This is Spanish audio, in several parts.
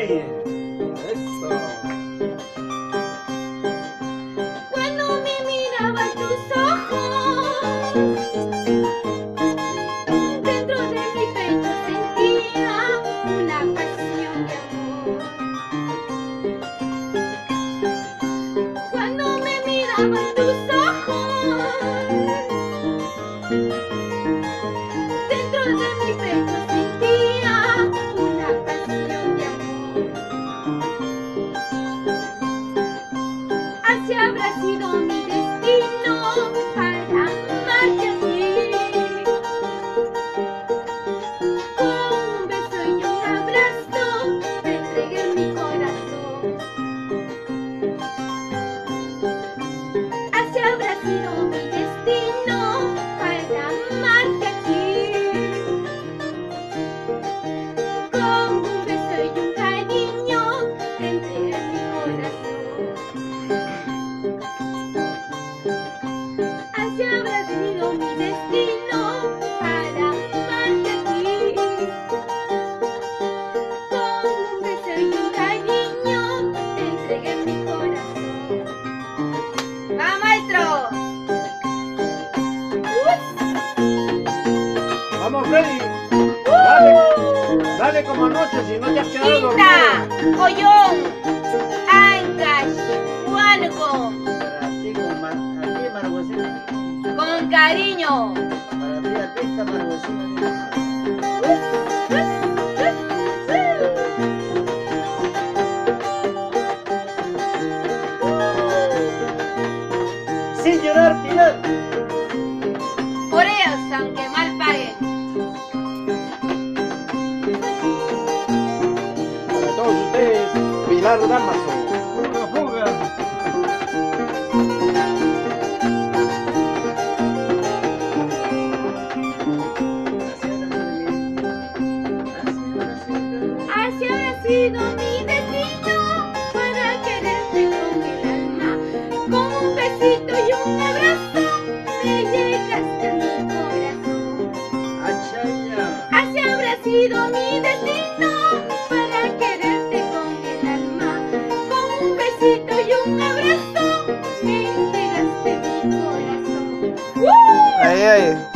Reyes. Eso. Cuando me miraba tus ojos, dentro de mi pecho sentía una pasión de amor. Cuando me miraba tus ojos, dentro de mi pecho sentía una pasión de amor. Así habrá sido mi destino para amarte a ti. Con un beso y un abrazo te entregué mi corazón. Así habrá sido mi destino para amarte a ti. Con un beso y un cariño te entregué mi corazón. Así habrá sido mi destino para amarte a ti. Con un beso y un cariño te entregué mi corazón. ¡Va, maestro! Vamos, Freddy. Dale. Dale como anoche si no te has quedado dormido. Pinta, Ollón, Ancash, Huánuco, Para ti, a ti, Marguesina. con cariño. Para ti, artista, Marguesina. Sin llorar, Pilar. Por ellos, aunque mal paguen. Para todos ustedes, Pilar Damaso. Fuga, fuga. Así habrá sido mi destino para quererte con el alma. Con un besito y un abrazo me llegaste a mi corazón. Achaya. Así habrá sido mi destino para quererte con el alma. Con un besito y un abrazo me entregaste mi corazón. Ahí, ahí.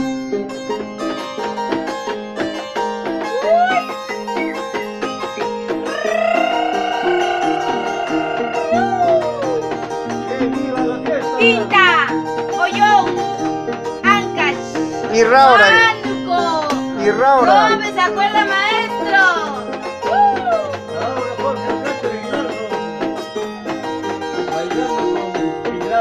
¡Que viva la fiesta! Pinta, Ollón, Ancash, Y Raura. Huánuco. Y Raura. No me sacó el maestro. Ahora Jorge Alcántara y Guinardo. Bailando con Pilar.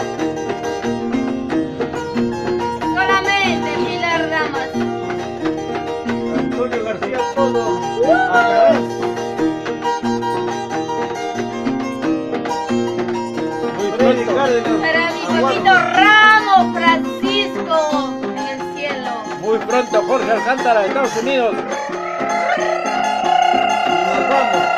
Solamente Pilar Damas. Antonio García Todo. Acarás. Muy Freddy Cárdenas. Para mi Aguardo. Pepito Ramos Francisco en el cielo. Muy pronto Jorge Alcántara de Estados Unidos. Y nos vamos.